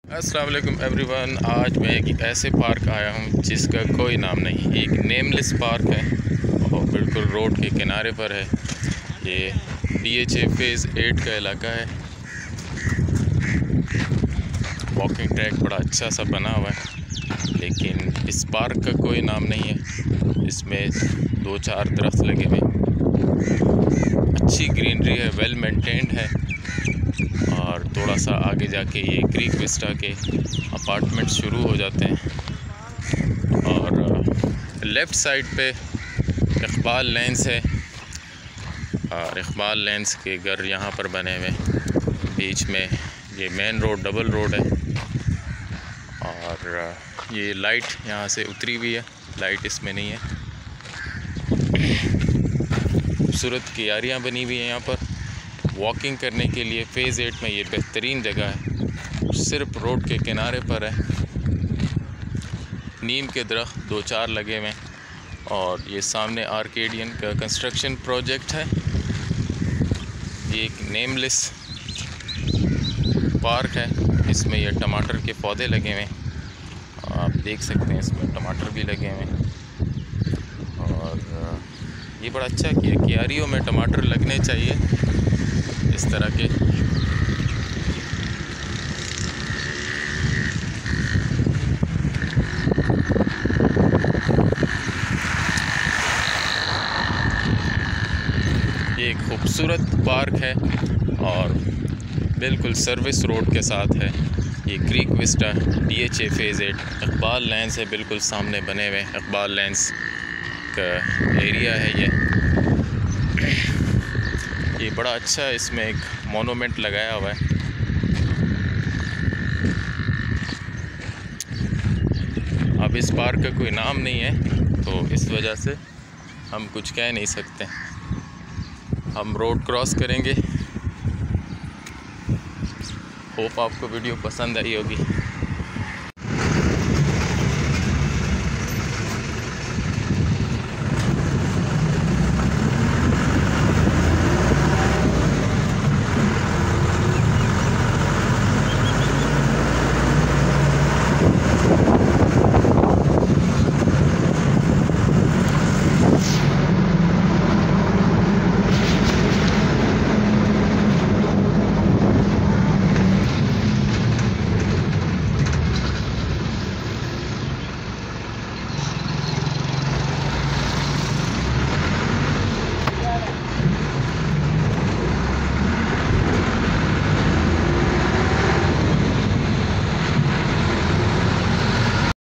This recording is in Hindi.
अस्सलाम वालेकुम एवरीवन। आज मैं एक ऐसे पार्क आया हूँ जिसका कोई नाम नहीं। एक नेमलेस पार्क है और बिल्कुल रोड के किनारे पर है। ये DHA फेज़ 8 का इलाका है। वॉकिंग ट्रैक बड़ा अच्छा सा बना हुआ है, लेकिन इस पार्क का कोई नाम नहीं है। इसमें 2-4 दरख्त लगे हुए, अच्छी ग्रीनरी है, वेल मेंटेन्ड है। और थोड़ा सा आगे जाके ये क्रीक विस्टा के अपार्टमेंट शुरू हो जाते हैं और लेफ़्ट साइड पे इकबाल लेंस है और इकबाल लेंस के घर यहाँ पर बने हुए। बीच में ये मेन रोड डबल रोड है और ये लाइट यहाँ से उतरी हुई है, लाइट इसमें नहीं है। खूबसूरत क्यारियाँ बनी हुई हैं यहाँ पर। वॉकिंग करने के लिए फ़ेज़ 8 में ये बेहतरीन जगह है, सिर्फ रोड के किनारे पर है। नीम के दरख्त 2-4 लगे हुए हैं और ये सामने आर्केडियन का कंस्ट्रक्शन प्रोजेक्ट है। ये एक नेमलेस पार्क है, इसमें ये टमाटर के पौधे लगे हुए हैं। आप देख सकते हैं इसमें टमाटर भी लगे हुए हैं और ये बड़ा अच्छा किया। क्यारियों में टमाटर लगने चाहिए इस तरह के। ये एक खूबसूरत पार्क है और बिल्कुल सर्विस रोड के साथ है। ये creek vista DHA phase 8 Iqbal lanes है, बिल्कुल सामने बने हुए इकबाल लेंस का एरिया है। ये बड़ा अच्छा, इसमें एक मोनूमेंट लगाया हुआ है। अब इस पार्क का कोई नाम नहीं है, तो इस वजह से हम कुछ कह नहीं सकते। हम रोड क्रॉस करेंगे। होप आपको वीडियो पसंद आई होगी।